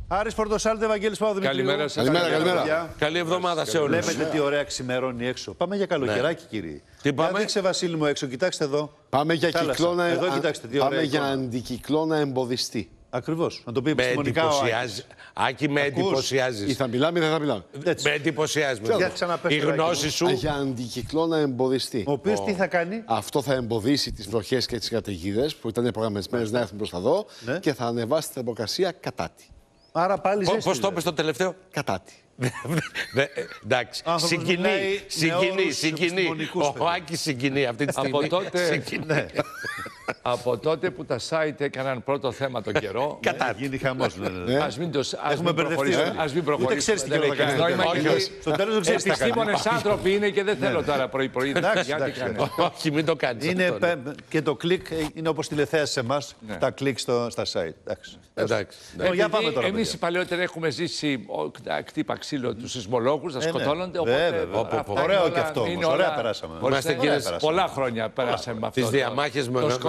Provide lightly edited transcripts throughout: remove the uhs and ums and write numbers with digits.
Άρης Πορτοσάλτε, Βαγγέλης Παπαδημητρίου. Καλημέρα σας. Καλημέρα. Καλή εβδομάδα σε όλους. Βλέπετε τι ωραία ξημερώνει έξω. Πάμε για καλοκαιράκι, κύριοι. Τι πάμε? Δείξε, Βασίλη μου, έξω. Κοιτάξτε εδώ. Πάμε για κυκλώνα. Εδώ κοιτάξτε τι ωραία. Πάμε για αντικυκλώνα εμποδιστή. Ακριβώς. Να το πει επιστημονικά. Άκη, με εντυπωσιάζεις. Ή θα μιλάμε ή δεν θα μιλάμε. Με εντυπωσιάζεις. Η γνώση σου. Για αντικυκλώνα εμποδιστή. Ο οποίος τι θα κάνει? Αυτό θα εμποδίσει τις βροχές και τις καταιγίδες που ήταν προγραμματισμένες να έρθουν προς τα εδώ και θα ανεβάσει τη θερμοκρασία κατά τη. Άρα πάλι ζέστη. Πώς το είπες το τελευταίο? Κατά τη. Εντάξει. Συγκινεί. Ο Άκης συγκινεί αυτή τη στιγμή. Από τότε που τα site έκαναν πρώτο θέμα τον καιρό. Κατά. Γίνει χαμός. Ας μην προχωρήσουμε. Ούτε ξέρεις τι καιρό θα κάνει. Στο τέλος δεν ξέρεις τι θα κάνει. Επιστήμονες άνθρωποι είναι και δεν θέλω τώρα πρωί-πρωί. Όχι, μην το κάνεις. Και το κλικ είναι όπως τηλεθέαση σε εμάς. Τα κλικ στα site. Εντάξει. Για πάμε τώρα. Εμείς οι παλαιότεροι έχουμε ζήσει κτύπα ξύλο τους σεισμολόγους να σκοτώνονται. Ωραίο και αυτό όμως. Ωραία περάσαμε. Πολλά χρόνια περάσαμε με αυτό. Τις διαμάχες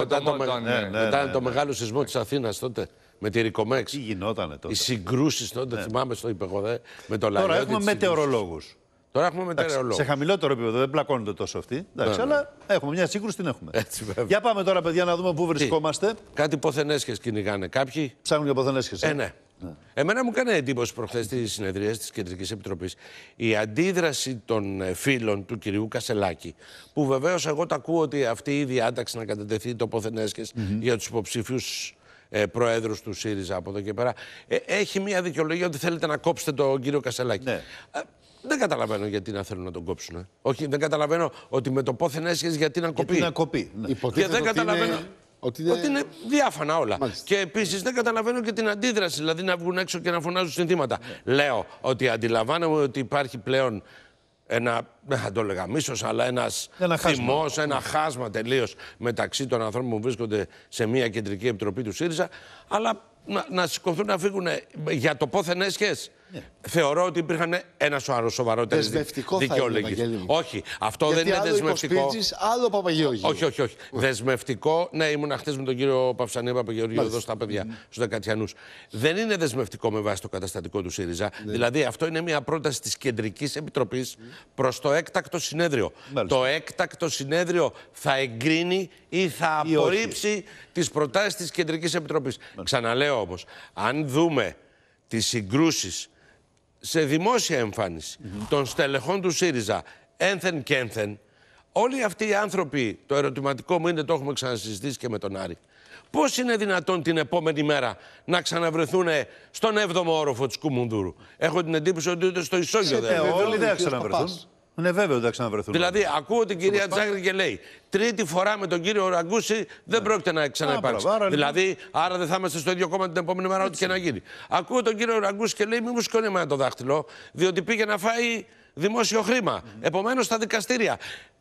μετά το μεγάλο σεισμό της Αθήνας τότε. Με τη Ρικομέξ. Τι γινότανε τότε. Οι συγκρούσεις τότε, θυμάμαι στο υπεγοδέ. Με το Λαϊότη. Τώρα έχουμε μετεωρολόγους. Τώρα έχουμε μετεωρολόγους. Σε χαμηλότερο επίπεδο, δεν πλακώνονται τόσο αυτοί. Αλλά έχουμε μια σύγκρουση, την έχουμε. Έτσι, για πάμε τώρα, παιδιά, να δούμε πού βρισκόμαστε. Κάτι ποθενέσχες κυνηγάνε κάποιοι. Ψάχνουν για ποθενέσχες. Ναι. Εμένα μου έκανε εντύπωση προχθές στις συνεδρίες της Κεντρικής Επιτροπής η αντίδραση των φίλων του κυρίου Κασελάκη, που βεβαίως εγώ τα ακούω ότι αυτή η διάταξη να κατατεθεί το ποθενέσχες για τους υποψήφιους προέδρους του ΣΥΡΙΖΑ από εδώ και πέρα έχει μια δικαιολογία ότι θέλετε να κόψετε τον κύριο Κασελάκη. Ναι. Δεν καταλαβαίνω γιατί να θέλουν να τον κόψουν. Όχι, δεν καταλαβαίνω ότι με το ποθενέσχες γιατί να κοπεί. Γιατί να κοπεί. Ναι. Και δεν καταλαβαίνω. Ότι είναι διάφανα όλα. Μάλιστα. Και επίσης δεν καταλαβαίνω και την αντίδραση, δηλαδή να βγουν έξω και να φωνάζουν συνθήματα. Λέω ότι αντιλαμβάνομαι ότι υπάρχει πλέον ένα, δεν θα το έλεγα μίσος, αλλά ένας θυμός, ένα χάσμα τελείως μεταξύ των ανθρώπων που βρίσκονται σε μια κεντρική επιτροπή του ΣΥΡΙΖΑ, αλλά να σηκωθούν να φύγουν για το πόθεν έσχες. Θεωρώ ότι υπήρχαν ένα σοβαρότερες δικαιολογίες. Όχι, αυτό δεν είναι δεσμευτικό. Άλλο Παπαγεώργιο. Όχι. Δεσμευτικό, ναι, ήμουν χτες με τον κύριο Παυσανή Παπαγεώργιο εδώ στα παιδιά, στους Δεκατιανούς. Δεν είναι δεσμευτικό με βάση το καταστατικό του ΣΥΡΙΖΑ. Δηλαδή, αυτό είναι μια πρόταση της Κεντρικής Επιτροπής προς το έκτακτο συνέδριο. Το έκτακτο συνέδριο θα εγκρίνει ή θα απορρίψει τις προτάσεις της Κεντρικής Επιτροπής. Ξαναλέω όμως, αν δούμε τις συγκρούσεις σε δημόσια εμφάνιση των στελεχών του ΣΥΡΙΖΑ ένθεν και ένθεν, όλοι αυτοί οι άνθρωποι, το ερωτηματικό μου είναι, το έχουμε ξανασυζητήσει και με τον Άρη, πώς είναι δυνατόν την επόμενη μέρα να ξαναβρεθούν στον 7ο όροφο της Κουμουνδούρου? Έχω την εντύπωση ότι ούτε στο ισόγειο δεν όλοι δεν θα ξαναβρεθούν. Είναι βέβαιο ότι θα ξαναβρεθούν. Δηλαδή, ακούω την κυρία Τζάκρη και λέει: τρίτη φορά με τον κύριο Ραγκούση δεν πρόκειται να ξαναυπάρξει. Δηλαδή, άρα δεν θα είμαστε στο ίδιο κόμμα την επόμενη μέρα, ό,τι και να γίνει. Ακούω τον κύριο Ραγκούση και λέει: μη μου σηκώνει εμένα το δάχτυλο, διότι πήγε να φάει δημόσιο χρήμα. Επομένως, στα δικαστήρια.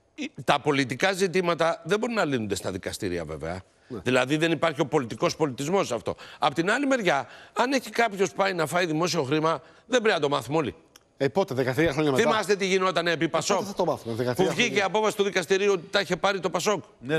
Τα πολιτικά ζητήματα δεν μπορούν να λύνονται στα δικαστήρια, βέβαια. Δηλαδή, δεν υπάρχει ο πολιτικός πολιτισμός σε αυτό. Απ' την άλλη μεριά, αν έχει κάποιος πάει να φάει δημόσιο χρήμα, δεν πρέπει να το μάθουμε όλοι. Πότε, 13 χρόνια μετά. Θυμάστε τι γινόταν επί Πασόκ? Θα το μάθουμε, που βγήκε η απόφαση του δικαστηρίου ότι τα είχε πάρει το Πασόκ. Ναι.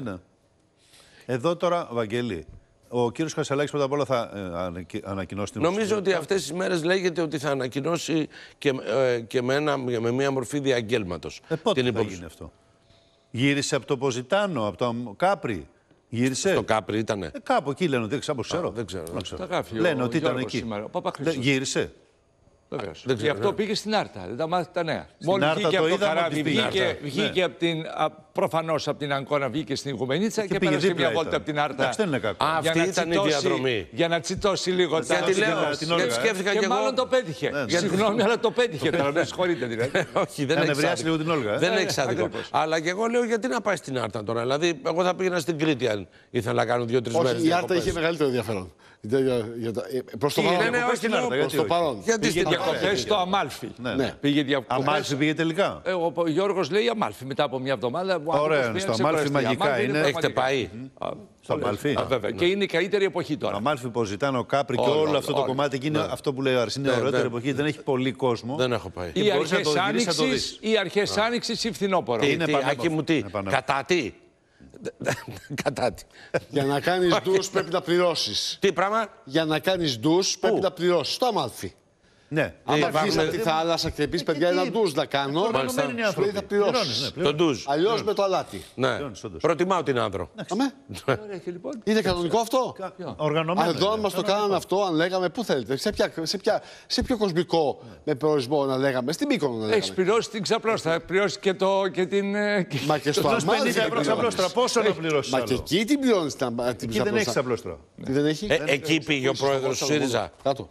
Εδώ τώρα, Βαγγέλη, ο κύριος Κασελάκης πρώτα απ' όλα θα ανακοινώσει την Νομίζω ότι αυτές τις μέρες λέγεται ότι θα ανακοινώσει και με μια μορφή διαγγέλματος. Πότε θα γίνει αυτό? Γύρισε από το Ποζιτάνο, από το Κάπρι. Γύρισε. Το Κάπρι ήτανε. Κάπου εκεί λένε ότι ξέρω. Δεν ξέρω. Λένε ότι ήταν εκεί. Γύρισε. Βεβαίως. Γι' αυτό πήγε στην Άρτα. Δεν τα μάθει τα νέα. Μόλις βγήκε από το Καράβι, βγήκε προφανώς από την Αγκώνα, βγήκε στην Οικουμενίτσα και πέρασε μια βόλτα από την Άρτα. Αυτή ήταν η διαδρομή. Για να τσιτώσει λίγο τα σκέφτηκα και μάλλον το πέτυχε. Συγγνώμη, αλλά το πέτυχε τώρα. Δεν συγχωρείτε δηλαδή. Όχι, δεν έχει άδικο. Αλλά και εγώ λέω γιατί να πάει στην Άρτα τώρα. Δηλαδή, εγώ θα πήγαινα στην Κρήτη αν ήθελα να κάνω 2-3 μέρες. Η Άρτα είχε μεγαλύτερο ενδιαφέρον. Προς το παρόν. Πήγε διακοπές στο Αμάλφι. Αμάλφι πήγε τελικά. Ο Γιώργος λέει Αμάλφι μετά από μια εβδομάδα. Ωραία, στο Αμάλφι μαγικά είναι. Έχετε πάει? Στο Αμάλφι. Και είναι η καλύτερη εποχή τώρα. Αμάλφι, Ποζιτάνο, Κάπρι και όλο αυτό το κομμάτι είναι αυτό που λέει ο Άρης. Είναι ωραιότερη εποχή, δεν έχει πολύ κόσμο. Δεν έχω πάει. Ή αρχές Άνοιξης ή φθινόπωρο. Άκη μου τι, κατά τι. Κατά τι. Για να κάνεις ντους πρέπει να πληρώσεις. Τι πράγμα? Για να κάνεις ντους πρέπει να πληρώσεις. Το Αμάλφι. Ναι. Αν αρχίσεις υπάρχουν- από τη θάλασσα και πεις, παιδιά, ένα ντους να κάνω, Οργανωμένοι είναι οι σου λέει θα άνθρωποι. πληρώσεις. Το ντουζ. Αλλιώς με το αλάτι. Ναι. Πληρώνεις, όντως. Προτιμάω την άνδρο. Αμέ. Ωραία, και λοιπόν. Είναι κανονικό αυτό. Οργανωμένο. Εδώ, αν είναι. μας το κάνανε αυτό, αν λέγαμε, πού θέλετε, σε ποιο κοσμικό με προορισμό να λέγαμε, στην Μύκονο να Έχει λέγαμε. πληρώσει την ξαπλώστρα, πληρώσει και την. Μα και στο Δώσ' 50 Αμάλφι ευρώ ξαπλώστρα. Πόσο να πληρώσεις Μα και άλλο? εκεί την πληρώνεις την Εκεί δεν έχει ξαπλώστρα. Τι δεν έχει. Εκεί πήγε ο πρόεδρος του ΣΥΡΙΖΑ. Κάτω.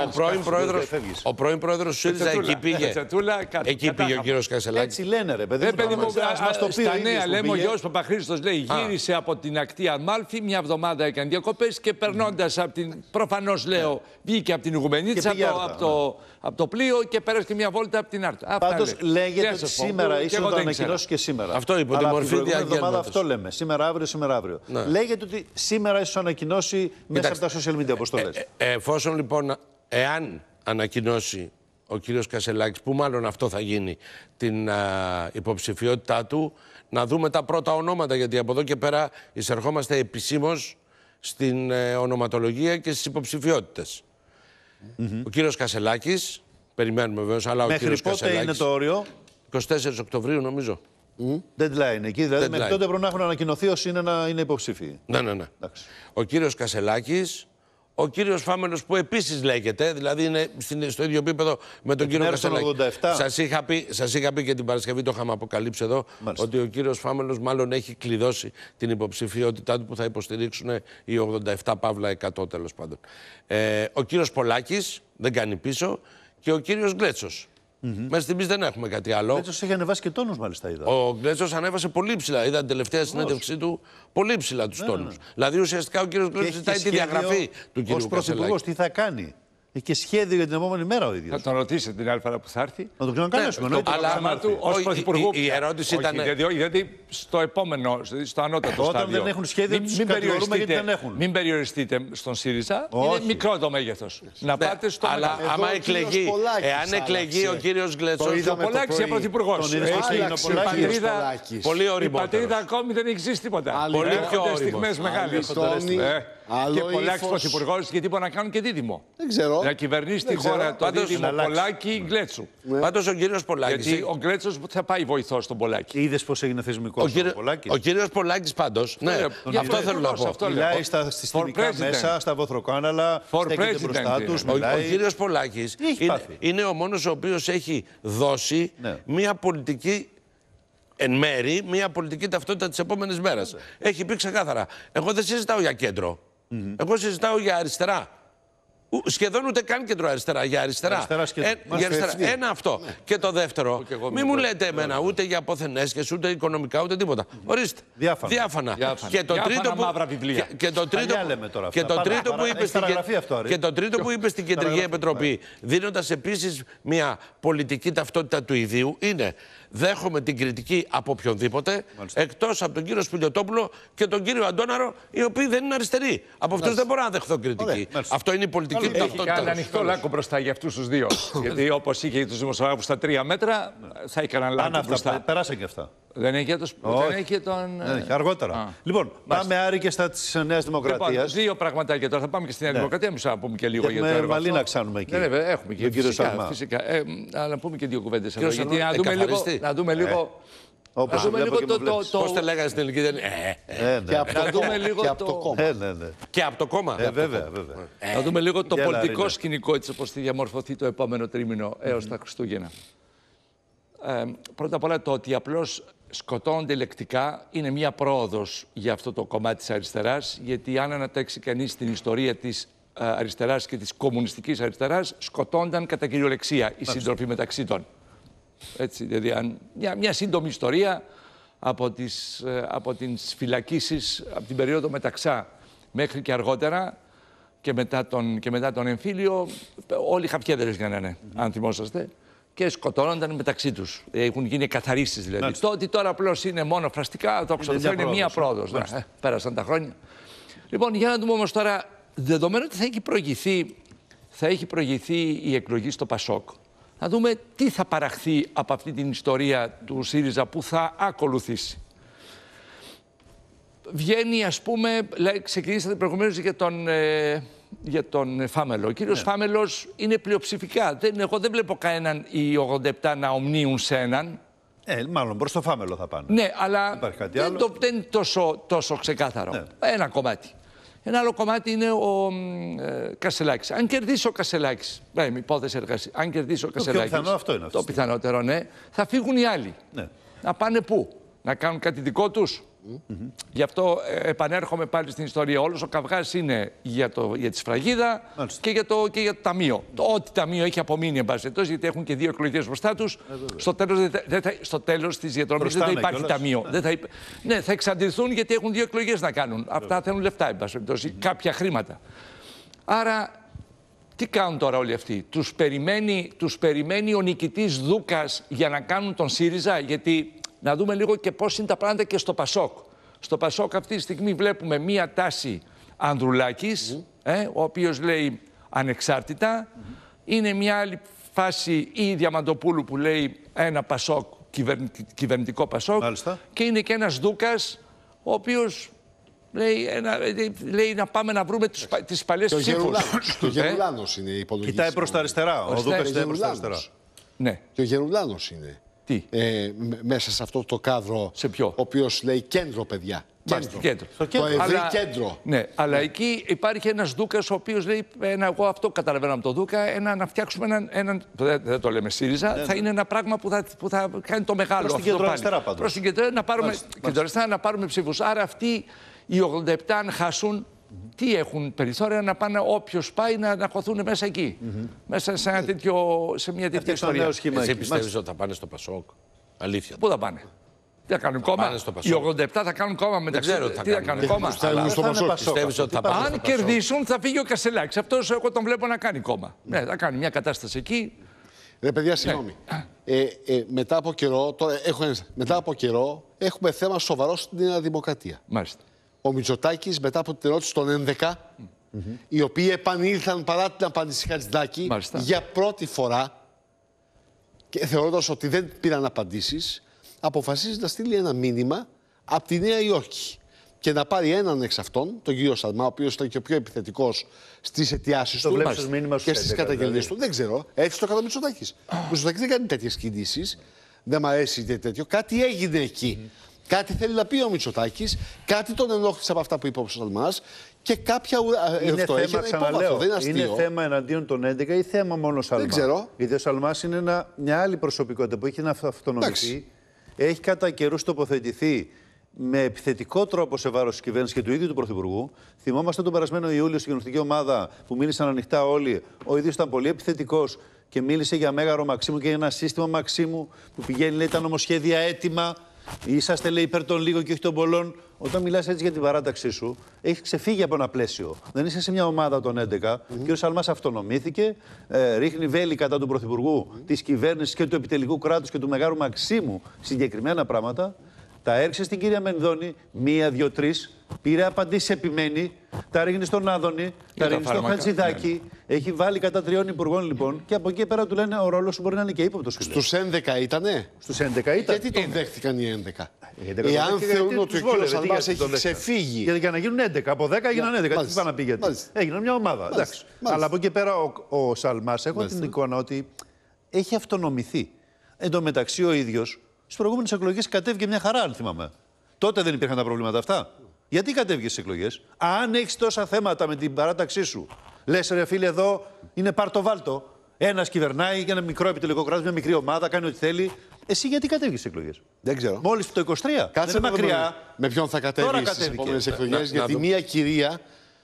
Ο πρώην πρόεδρος του ΣΥΡΙΖΑ εκεί πήγε. Τσατούλα, κάτω. Εκεί πήγε ο κύριος Κασελάκης. Έτσι λένε, ρε παιδί. Δεν παιδί μου, Ας το πει ο στα ίδιος νέα που λέμε ο πήγε. Γιώργος Παπαχρήστος λέει γύρισε από την ακτή Αμάλφη, μια εβδομάδα έκανε διακοπές και περνώντας από την, προφανώς λέω, βγήκε από την Ιγουμενίτσα, πήγε Άρτα, από το πλοίο και πέρασε και μια βόλτα από την Άρτα. Αυτά Πάντως λέει. λέγεται Τι να ότι σας πω, σήμερα, και ίσως εγώ το δεν ανακοινώσει και σήμερα. Αυτό είπε, ότι Αλλά μορφή την προηγούμενη εβδομάδα διαγγέλματος. αυτό λέμε. Σήμερα αύριο, σήμερα αύριο. Λέγεται ότι σήμερα ίσως ανακοινώσει μέσα από τα social media αποστολές. Εφόσον λοιπόν, εάν ανακοινώσει ο κύριος Κασελάκης, που μάλλον αυτό θα γίνει, την υποψηφιότητά του, να δούμε τα πρώτα ονόματα, γιατί από εδώ και πέρα εισερχόμαστε επισήμως στην ονοματολογία και στις υποψηφιότητες. Ο κύριος Κασελάκης, περιμένουμε βέβαιως, αλλά ο Μέχρι κύριος πότε Κασελάκης... είναι το όριο? 24 Οκτωβρίου νομίζω. Deadline εκεί. Δηλαδή μέχρι Deadline. τότε πρέπει να έχουν ανακοινωθεί όσοι είναι υποψήφιοι. Ναι. Εντάξει. Ο κύριος Κασελάκης, ο κύριος Φάμελος που επίσης λέγεται, δηλαδή είναι στο ίδιο επίπεδο με τον κύριο μέρες των Κασελάκη. 87. Σας είχα πει και την Παρασκευή, το είχαμε αποκαλύψει εδώ, Μάλιστα. ότι ο κύριος Φάμελος μάλλον έχει κλειδώσει την υποψηφιότητά του που θα υποστηρίξουν οι 87 παύλα 100 τέλος πάντων. Ο κύριος Πολάκης δεν κάνει πίσω και ο κύριος Γκλέτσος. Μέχρι στιγμής δεν έχουμε κάτι άλλο. Έτσι έχει ανεβάσει και τόνους μάλιστα είδα. Ο Γκλέτσος ανέβασε πολύ ψηλά. Είδα την τελευταία συνέντευξή του πολύ ψηλά τους τόνους. Δηλαδή ουσιαστικά ο κύριος Γκλέτσος ζητάει τη διαγραφή του κύριου Ως πρωθυπουργός Κασελάκη. τι θα κάνει. Έχει και σχέδιο για την επόμενη μέρα ο ίδιος. Θα τον ρωτήσετε την άλλη φορά που θα έρθει. Να το ξανακαλέσουμε. εννοείται. αλλά- Θέμα του ως όχι, πρωθυπουργού. η ερώτηση Όχι, ήταν- γιατί στο επόμενο, στο ανώτατο Όταν στάδιο. δεν έχουν σχέδιο, τους κατηγορούμε γιατί δεν έχουν. Μην περιοριστείτε στον ΣΥΡΙΖΑ. Όχι. Είναι μικρό το μέγεθος. Να πάτε στο Αλλά μεγάλο. Εδώ άμα ο κύριος εκλεγεί, Πολάκης εάν εκλεγεί άλλαξε. ο κύριος Γκλέτσος. Το είδαμε. Ο Πολάκης το είναι πρωί. πρωθυπουργός. Τον είδες πώς έγινε ο Άλλαξε ο Πολάκης. κύριος πατρίδα- Πολάκης. Πολύ Η ωριμότερος. πατρίδα ακόμη δεν έχει ζήσει τίποτα. Άλλη Πολύ μέρα. πιο Έρχονται ώριμος. στιγμές μεγάλες. Άλλη τόνη, άλλο Και Πολάκης ύφος. πρωθυπουργός, γιατί μπορεί να κάνουν και δίδυμο. Δεν ξέρω. Να κυβερνήσει τη Δεν ξέρω. χώρα το Πάντως, δίδυμο να αλλάξει. Πολάκη Γκλέτσου. Πάντως ο κύριος Πολάκης. Γιατί ο Γκλέτσος θα πάει βοηθός στον Πολάκη. Είδες πώς έγινε θεσμικό ο Πολάκης. Ο κύριος Πολάκης πάντως. Ναι, αυτό θέλω να πω. Αυτό λέω. Μιλάει στα συστημικά president. μέσα, στα βοθροκάναλα, For στέκεται president μπροστά είναι. τους, Ο μιλάει. κύριος Πολάκης Τι έχει πάθει? είναι ο μόνος ο οποίος έχει δώσει Ναι. μια πολιτική, εν μέρη, μια πολιτική ταυτότητα της επόμενης μέρας. Έχει πει ξεκάθαρα, εγώ δεν συζητάω για κέντρο. Εγώ συζητάω για αριστερά. Σχεδόν ούτε καν κέντρο αριστερά, για αριστερά. Αριστερά σχεδόν. Για αριστερά. Ένα αυτό. Και το δεύτερο, και εγώ μη μου λέτε εμένα ούτε για αποθενέσχες, ούτε οικονομικά, ούτε τίποτα. Ορίστε. Διάφανα. Και το Διάφανα τρίτο που, μαύρα βιβλία. και το τρίτο, Παλιά λέμε τώρα και αυτά. το τρίτο Παρά- που είπε έχει στην παραγραφεί αυτό, Άρη. και το τρίτο που είπε στην Κεντρική Παραγραφεί. Επιτροπή, δίνοντας επίσης μια πολιτική ταυτότητα του ιδίου, είναι δέχομαι την κριτική από οποιονδήποτε, εκτός από τον κύριο Σπηλιοτόπουλο και τον κύριο Αντώναρο, οι οποίοι δεν είναι αριστεροί. Από αυτούς δεν μπορώ να δεχθώ κριτική. Ωραία, μάλιστα. Αυτό είναι η πολιτική Έχει κάνει ταυτότητα. ανοιχτό λάκκο μπροστά για αυτούς τους δύο. Γιατί όπως είχε τους δημοσιογράφους στα 3 μέτρα, θα έκαναν Πάνε λάκκο αυτά, μπροστά. περάσαν και αυτά. Δεν έχει τον. Δεν έχει, αργότερα. Λοιπόν, πάμε Άρη και στα της Νέας Λοιπόν, Δημοκρατίας. δύο πραγματάκια τώρα. Θα πάμε και στη Νέα Δημοκρατία. Μισό να πούμε και λίγο για το Έχουμε έργο Μαλίνα αυτό. κάνουμε εκεί. Ναι, βέβαια, έχουμε και Τον κύριο φυσικά, Σαρμά. φυσικά. Αλλά να πούμε και δύο κουβέντες εδώ. Κύριος Γιατί Σαρμά, να δούμε λίγο. εκαθαριστεί. Να δούμε λίγο. Όπως Να δούμε βλέπω λίγο και μου το. βλέπεις. Πώς τα λέγανε στην ελληνική, δεν Ναι. Και από Να το δούμε κόμμα. λίγο Και από το το- κόμμα. Ναι. Και από το κόμμα. Βέβαια. Να δούμε λίγο το Γεια, πολιτικό Λαρίνα. σκηνικό έτσι όπως θα διαμορφωθεί το επόμενο τρίμηνο έως τα Χριστούγεννα. Πρώτα απ' όλα το ότι απλώς σκοτώνονται λεκτικά είναι μία πρόοδος για αυτό το κομμάτι της αριστεράς, γιατί αν ανατέξει κανείς την ιστορία της αριστεράς και της κομμουνιστικής αριστεράς, σκοτώνταν κατά κυριολεξία οι σύντροφοι μεταξύ των. Έτσι, δηλαδή μια σύντομη ιστορία από τις φυλακίσεις από την περίοδο Μεταξά μέχρι και αργότερα και μετά τον εμφύλιο, όλοι χαφιέδερες γίνανε, αν θυμόσαστε, και σκοτώνονταν μεταξύ τους. Έχουν γίνει καθαρίσεις δηλαδή. Μάλιστα. Το ότι τώρα απλώς είναι μόνο φραστικά, το ξέρω, είναι μία πρόοδος. Πέρασαν τα χρόνια. Λοιπόν, για να δούμε όμως τώρα, δεδομένου ότι θα έχει προηγηθεί η εκλογή στο Πασόκ, να δούμε τι θα παραχθεί από αυτή την ιστορία του ΣΥΡΙΖΑ που θα ακολουθήσει. βγαίνει, ας πούμε, ξεκινήσατε προηγουμένως για τον Φάμελο. Ο κύριος Φάμελος είναι πλειοψηφικά. Εγώ δεν βλέπω κανέναν οι 87 να ομνίουν σε έναν. Μάλλον προς το Φάμελο θα πάνε. Ναι, αλλά δεν είναι τόσο ξεκάθαρο. Ναι. Ένα κομμάτι. Ένα άλλο κομμάτι είναι ο Κασελάκης. Αν κερδίσει ο Κασελάκης, με υπόθεση εργασία, αν κερδίσει ο Κασελάκης. Το πιθανό αυτό είναι. Το πιθανότερο, ναι. Θα φύγουν οι άλλοι. Ναι. Να πάνε πού? Να κάνουν κάτι δικό τους. Γι' αυτό επανέρχομαι πάλι στην ιστορία. Όλος ο καυγάς είναι για τη σφραγίδα και για το ταμείο. Ό,τι ταμείο έχει απομείνει, εν πάση περιπτώσει, γιατί έχουν και 2 εκλογές μπροστά τους. Στο τέλος της διαδρομής δεν θα υπάρχει ταμείο. Ναι, θα εξαντληθούν γιατί έχουν 2 εκλογές να κάνουν. Αυτά θέλουν λεφτά, εν πάση περιπτώσει, κάποια χρήματα. Άρα, τι κάνουν τώρα όλοι αυτοί? Τους περιμένει ο νικητής Δούκας για να κάνουν τον ΣΥΡΙΖΑ, γιατί... Να δούμε λίγο και πώς είναι τα πράγματα και στο ΠΑΣΟΚ. Στο ΠΑΣΟΚ αυτή τη στιγμή βλέπουμε μία τάση Ανδρουλάκης, ο οποίος λέει ανεξάρτητα. Είναι μια άλλη φάση η Διαμαντοπούλου που λέει ένα ΠΑΣΟΚ, κυβερνητικό ΠΑΣΟΚ. Μάλιστα. Και είναι και ένας Δούκας, ο οποίος λέει να πάμε να βρούμε τις παλιές ψήφους. Και ο Γερουλάνος είναι η υπολογιστή. Κοιτάει προς τα αριστερά. Ο Δούκας κοιτάει προς τα αριστερά. Ναι. Και ο Γερουλάνος είναι. Τι? Μέσα σε αυτό το κάδρο. Σε ποιο? Ο οποίος λέει κέντρο, παιδιά. Κέντρο. Το ευρύ κέντρο. Ναι, αλλά εκεί υπάρχει ένας Δούκας ο οποίος λέει: εγώ αυτό καταλαβαίνω από τον Δούκα, να φτιάξουμε έναν. Δεν το λέμε ΣΥΡΙΖΑ, θα είναι ένα πράγμα που θα κάνει το μεγάλο. Προς την κεντροαριστερά πάντως. Προς την κεντροαριστερά να πάρουμε ψήφους. Άρα αυτοί οι 87, αν χάσουν, τι έχουν περιθώρια να πάνε, όποιος πάει να χωθούν μέσα εκεί. Μέσα σε μια τέτοια ιστορία. Εσύ πιστεύεις ότι θα πάνε στο ΠΑΣΟΚ? Αλήθεια. Πού θα πάνε? Τι θα κάνουν κόμμα? Οι 87 θα κάνουν κόμμα μεταξύ τους. Τι θα κάνουν κόμμα? Πιστεύεις ότι θα πάνε? Αν κερδίσουν θα φύγει ο Κασελάκης. Αυτός εγώ τον βλέπω να κάνει κόμμα. Ναι, θα κάνει μια κατάσταση εκεί. Ρε παιδιά, συγγνώμη. Μετά από καιρό έχουμε θέμα σοβαρό στην Νέα Δημοκρατία. Μάλιστα. Ο Μητσοτάκης μετά από την ερώτηση των 11, οι οποίοι επανήλθαν παρά την απάντηση Χατζηδάκη για πρώτη φορά και θεωρώντας ότι δεν πήραν απαντήσεις, αποφασίζει να στείλει ένα μήνυμα από τη Νέα Υόρκη και να πάρει έναν εξ αυτών, τον κύριο Σαλμά, ο οποίος ήταν και ο πιο επιθετικός στις αιτιάσεις του και στις καταγγελίες του. Δεν ξέρω. Έτσι το έκανε ο Μητσοτάκης. Ο Μητσοτάκης δεν κάνει τέτοιες κινήσεις. Δεν μ' αρέσει τέτοιο. Κάτι έγινε εκεί. Κάτι θέλει να πει ο Μητσοτάκης, κάτι τον ενόχλησε από αυτά που είπε ο Σαλμάς και κάποια είναι αυτό έχει ένα υπόβαθρο, δεν είναι αστείο. Είναι θέμα εναντίον των 11 ή θέμα μόνο Σαλμά? Δεν ξέρω. Γιατί ο Σαλμάς είναι μια άλλη προσωπικότητα που έχει να αυτονομηθεί. Έχει κατά καιρούς τοποθετηθεί με επιθετικό τρόπο σε βάρος της κυβέρνησης και του ίδιου του Πρωθυπουργού. Θυμόμαστε τον περασμένο Ιούλιο στην κοινωνική ομάδα που μίλησαν ανοιχτά όλοι. Ο ίδιος ήταν πολύ επιθετικός και μίλησε για μέγαρο Μαξίμου και για ένα σύστημα Μαξίμου που πηγαίνει, λέει, τα νομοσχέδια έτοιμα. Είσαστε, λέει, υπέρ των λίγων και όχι των πολλών. Όταν μιλάς έτσι για την παράταξή σου, έχεις ξεφύγει από ένα πλαίσιο. Δεν είσαι σε μια ομάδα των 11. Ο κ. Σαλμάς αυτονομήθηκε, ρίχνει βέλη κατά του Πρωθυπουργού, της κυβέρνησης και του επιτελικού κράτους και του μεγάλου Μαξίμου συγκεκριμένα πράγματα. Τα έριξε στην κυρία Μενδώνη, 1, 2, 3. Πήρε απαντήσεις, επιμένει. Τα ρίχνει στον Άδωνη, τα ρίχνει στον Χατζηδάκη. Έχει βάλει κατά 3 υπουργών λοιπόν. Και από εκεί πέρα του λένε: ο ρόλος σου μπορεί να είναι και ύποπτος. Στους 11 ήτανε. Στους 11 ήταν. Γιατί τον δέχτηκαν οι 11? Εάν θεωρούν ότι ο κ. Σαλμάς έχει ξεφύγει. Γιατί για να γίνουν 11. Από 10 έγιναν 11. Τι πάνε να πει γιατί? Έγιναν μια ομάδα. Εντάξει. Αλλά από εκεί πέρα ο Σαλμάς, έχω την εικόνα ότι έχει αυτονομηθεί. Εν τω μεταξύ ο ίδιος στις προηγούμενες εκλογές κατέβηκε μια χαρά, αν θυμάμαι. Τότε δεν υπήρχαν τα προβλήματα αυτά. Γιατί κατέβηκε στις εκλογές? Αν έχεις τόσα θέματα με την παράταξή σου, λες, ρε φίλε, εδώ είναι πάρτο-βάλτο. Ένας κυβερνάει και ένα μικρό επιτελικό κράτος, μια μικρή ομάδα, κάνει ό,τι θέλει. Εσύ γιατί κατέβηκες στις εκλογές? Δεν ξέρω. Μόλις το 23. Κάτσε μακριά. Με ποιον θα κατέβει στις επόμενες εκλογές? Γιατί μια κυρία,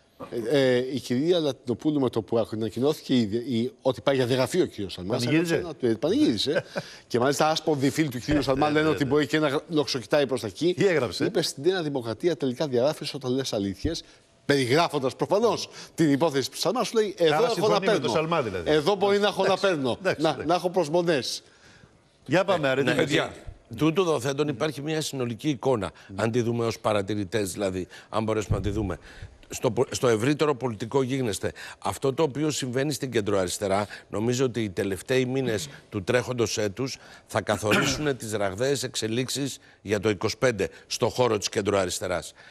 η κυρία Λατινοπούλου, με το που ανακοινώθηκε ότι πάει για διαγραφή ο κ. Σαλμάς. Πανηγύρισε. Και μάλιστα άσπονδοι φίλοι του κ. Σαλμά λένε ότι μπορεί και να λοξοκοιτάει προς τα εκεί. Τι έγραψε? Είπε στην Νέα Δημοκρατία τελικά διαγράφεις όταν λες αλήθειες. Περιγράφοντας προφανώς την υπόθεση του Σαλμά, σου λέει: εδώ έχω να παίρνω. Δηλαδή. Εδώ μπορεί να έχω να παίρνω. Να έχω προσμονές. Για πάμε, αρετή. Παιδιά, τούτο δοθέντων υπάρχει μια συνολική εικόνα. Αν τη δούμε ως παρατηρητές, δηλαδή, αν μπορέσουμε να τη δούμε. Στο ευρύτερο πολιτικό γίγνεσθε. Αυτό το οποίο συμβαίνει στην κεντροαριστερά, νομίζω ότι οι τελευταίοι μήνες του τρέχοντος έτους θα καθορίσουν τις ραγδαίες εξελίξεις για το 25 στο χώρο της κεντροαριστεράς.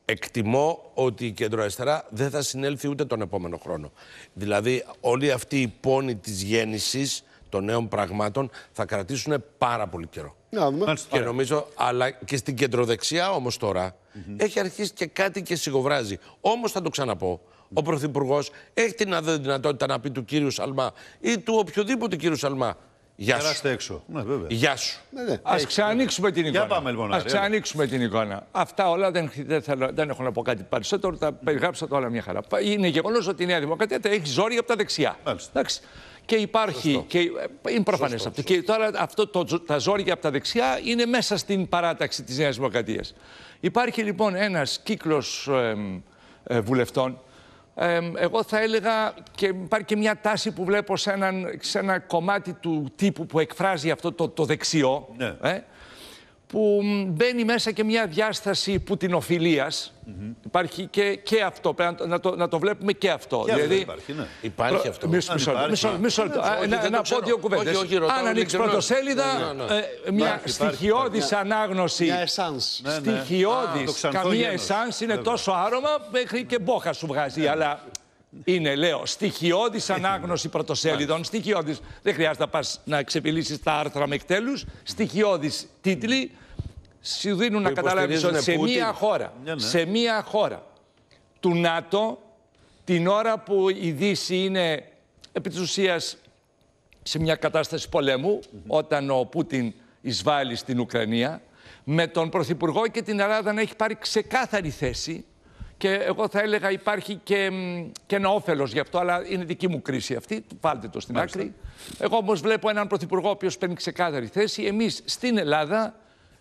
εκτιμώ ότι η κεντροαριστερά δεν θα συνέλθει ούτε τον επόμενο χρόνο. Δηλαδή, όλη αυτή η πόνη της γέννησης των νέων πραγμάτων θα κρατήσουν πάρα πολύ καιρό. Και νομίζω, αλλά και στην κεντροδεξιά όμως τώρα έχει αρχίσει και κάτι και σιγοβράζει. Όμως θα το ξαναπώ. Ο Πρωθυπουργός έχει την δυνατότητα να πει του κύριου Σαλμά ή του οποιοδήποτε κύριου Σαλμά: γεια σου. Έξω. Ναι, βέβαια. Γεια σου. Ας ξανανοίξουμε την εικόνα. Πάμε, λοιπόν, Ας ξανανοίξουμε την εικόνα. Αυτά όλα δεν έχω να πω κάτι περισσότερο. Τα περιγράψατε όλα μια χαρά. Είναι γεγονός ότι η Νέα Δημοκρατία τα έχει ζόρια από τα δεξιά. Εντάξει. Και υπάρχει. Και είναι προφανές αυτό. Και τώρα τα ζόρια από τα δεξιά είναι μέσα στην παράταξη της Νέας Δημοκρατίας. Υπάρχει λοιπόν ένας κύκλος βουλευτών. Εγώ θα έλεγα, και υπάρχει και μια τάση που βλέπω σε ένα κομμάτι του τύπου που εκφράζει αυτό το δεξιό, ναι. Που μπαίνει μέσα και μια διάσταση πουτινοφιλίας. Υπάρχει και αυτό, πρέπει να το βλέπουμε και αυτό. Δηλαδή, υπάρχει, ναι. Υπάρχει αυτό. Μισό λεπτό. Να πω δύο κουβέντες. Αν ανοίξει πρωτοσέλιδα, μια στοιχειώδης ανάγνωση. Μια εσάνς. Στοιχειώδης. Καμία εσάνς είναι τόσο άρωμα μέχρι και μπόχα σου βγάζει. Αλλά είναι, λέω, στοιχειώδης ανάγνωση πρωτοσέλιδων. Στοιχειώδης. Δεν χρειάζεται να πας να ξεπηλήσεις τα άρθρα με εκτέλους. Στοιχειώδης τίτλοι σου δίνουν να καταλάβεις ότι σε μία χώρα του ΝΑΤΟ, την ώρα που η Δύση είναι επί της ουσίας σε μια κατάσταση πολέμου, όταν ο Πούτιν εισβάλλει στην Ουκρανία, με τον Πρωθυπουργό και την Ελλάδα να έχει πάρει ξεκάθαρη θέση. Και εγώ θα έλεγα υπάρχει και ένα όφελος γι' αυτό, αλλά είναι δική μου κρίση αυτή. Βάλτε το στην άκρη. Εγώ όμως βλέπω έναν πρωθυπουργό ο οποίος παίρνει ξεκάθαρη θέση. Εμείς στην Ελλάδα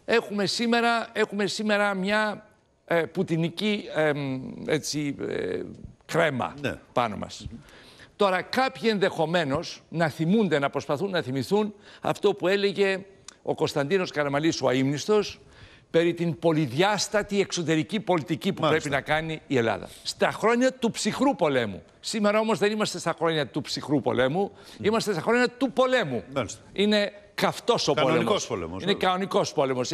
έχουμε σήμερα μια πουτινική κρέμα πάνω μας. Τώρα κάποιοι ενδεχομένως να θυμούνται, να προσπαθούν να θυμηθούν αυτό που έλεγε ο Κωνσταντίνος Καραμανλής, ο αείμνηστος, περί την πολυδιάστατη εξωτερική πολιτική που πρέπει να κάνει η Ελλάδα. Στα χρόνια του ψυχρού πολέμου. Σήμερα όμως δεν είμαστε στα χρόνια του ψυχρού πολέμου, είμαστε στα χρόνια του πολέμου. Είναι καυτός ο πόλεμος. Είναι κανονικός πόλεμος.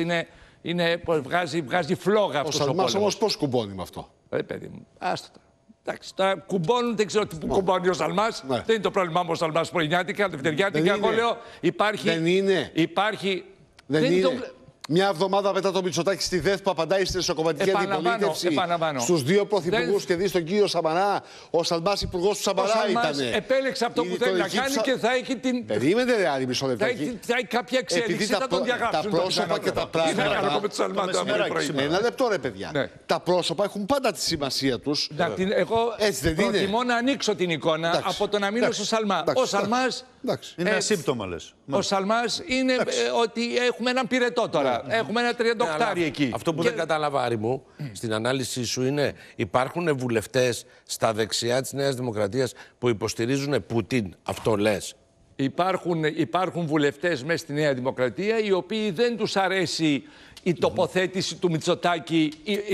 Βγάζει φλόγα αυτός ο πόλεμος. Ο Σαλμάς όμως πώς κουμπώνει με αυτό? Παιδί μου, άστο τώρα. Εντάξει, τώρα κουμπώνουν, δεν ξέρω τι που κουμπώνει ο Σαλμάς. Δεν είναι το πρόβλημά μου ο Σαλμάς πρωινιάτικα, δευτεριάτικα. Εγώ λέω υπάρχει. Δεν είναι. Δεν είναι. Μια εβδομάδα μετά το Μητσοτάκη στη ΔΕΘ που απαντάει στην εσωκομματική αντιπολίτευση στους δύο πρωθυπουργούς και δει τον κύριο Σαμαρά, ο Σαλμάς υπουργός του Σαμαρά ήταν. Επέλεξε αυτό που θέλει να κάνει και θα έχει την. Περίμενε, ρε Άρη, μισό λεπτάκι. Θα έχει κάποια εξέλιξη, θα τον διαγράψουν. Τα πρόσωπα και τα πράγματα. Ένα λεπτό, ρε παιδιά. Τα πρόσωπα έχουν πάντα τη σημασία τους. Εγώ προτιμώ να ανοίξω την εικόνα από το να μείνω στο Σαλμά. Ο Σαλμάς. Είναι ένα σύμπτωμα, λες. Ο Σαλμάς είναι ότι έχουμε έναν πυρετό τώρα. Έχουμε ένα 38 εκεί. Αυτό που δεν κατάλαβα, Άρη μου, στην ανάλυση σου είναι υπάρχουν βουλευτές στα δεξιά της Νέας Δημοκρατίας που υποστηρίζουν Πούτιν. Αυτό λες? Υπάρχουν βουλευτές μέσα στη Νέα Δημοκρατία οι οποίοι δεν τους αρέσει η τοποθέτηση του Μητσοτάκη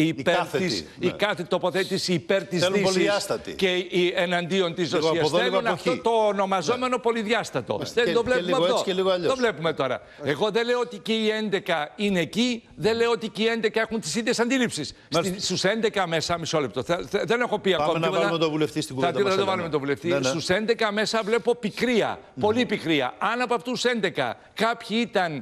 η κάθε τοποθέτηση υπέρ της Δύσης και εναντίον της Ρωσίας. Θέλουν αυτό το ονομαζόμενο πολυδιάστατο. Δεν το βλέπουμε αυτό. Το βλέπουμε τώρα. Εγώ δεν λέω ότι και οι 11 είναι εκεί, δεν λέω ότι και οι 11 έχουν τις ίδιες αντίληψεις. Στους 11 μέσα, μισό λεπτό, δεν έχω πει ακόμα. Πάμε να βάλουμε τον βουλευτή στην κουβέντα μας. Θα το βάλουμε τον βουλευτή. Στους 11 μέσα βλέπω πικρία, πολύ πικρία. Αν από αυτούς 11 κάποιοι ήταν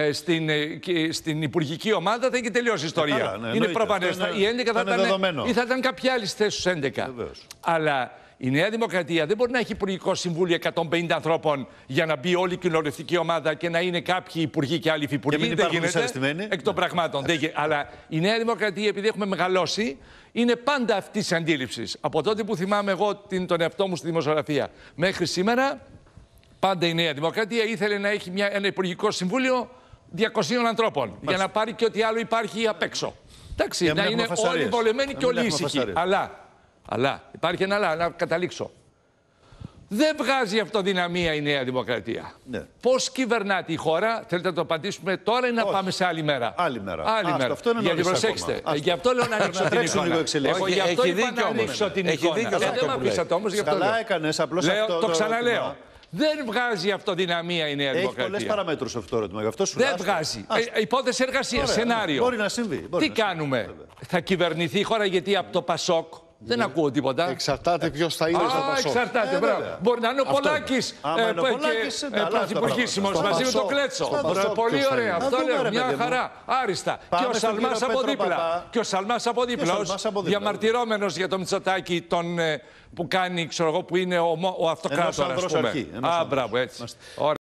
στην υπουργική ομάδα, θα είχε τελειώσει η ιστορία. Είναι προφανές. Οι 11 θα ήταν ή θα ήταν κάποια άλλη θέση στους 11. Αλλά η Νέα Δημοκρατία δεν μπορεί να έχει υπουργικό συμβούλιο 150 ανθρώπων για να μπει όλη η κοινοβουλευτική ομάδα και να είναι κάποιοι υπουργοί και άλλοι υφυπουργοί. Δεν γίνεται εκ των πραγμάτων. Αλλά η Νέα Δημοκρατία, επειδή έχουμε μεγαλώσει, είναι πάντα αυτή τη αντίληψη. Από τότε που θυμάμαι εγώ τον εαυτό μου στη δημοσιογραφία μέχρι σήμερα, πάντα η Νέα Δημοκρατία ήθελε να έχει ένα υπουργικό συμβούλιο 200 ανθρώπων για να πάρει και ό,τι άλλο υπάρχει απ' έξω. Εντάξει, να είναι όλοι βολεμένοι και όλοι ήσυχοι. Αλλά υπάρχει ένα άλλο, να καταλήξω. Δεν βγάζει αυτοδυναμία η Νέα Δημοκρατία. Πώς κυβερνάται η χώρα, θέλετε να το απαντήσουμε τώρα ή να πάμε σε άλλη μέρα? Άλλη μέρα. Γιατί προσέξτε, γι' αυτό λέω να ανοίξω την εικόνα. Εγώ γι' αυτό είπα να ανοίξω την εικόνα. Δεν με αφήσατε όμως γι' αυτό λέω. Το ξαναλέω. Δεν βγάζει αυτοδυναμία η Νέα Δημοκρατία. Έχει πολλές παραμέτρους αυτό το ερώτημα. Αυτό σου δεν βγάζει. Υπόθεση εργασία, σενάριο. Μπορεί να συμβεί. Τι κάνουμε, θα κυβερνηθεί η χώρα γιατί από το Πασόκ. Δεν ακούω τίποτα. Εξαρτάται ποιος θα είναι στο Πασόκ. Εξαρτάται, μπράβο. Μπορεί να είναι ο Πολάκης πρωθυπουργήσιμος μαζί με τον Κλέτσο. Πολύ ωραία. Αυτό λέω. Μια χαρά. Άριστα. Και ο Σαλμάς από δίπλα. Και ο Σαλμάς από δίπλα. Διαμαρτυρόμενος για το Μητσοτάκη που κάνει, ξέρω εγώ, που είναι ο αυτοκράτορας, ας πούμε. Μπράβο, έτσι.